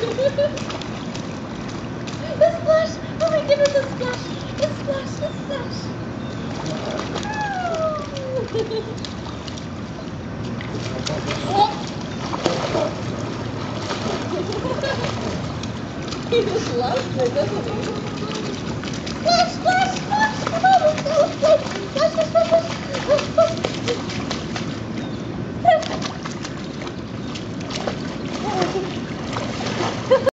The splash! Oh my goodness, the splash! The splash, the splash! He just loves it, doesn't he? Splash, splash, splash! Come on, let's go, let's go!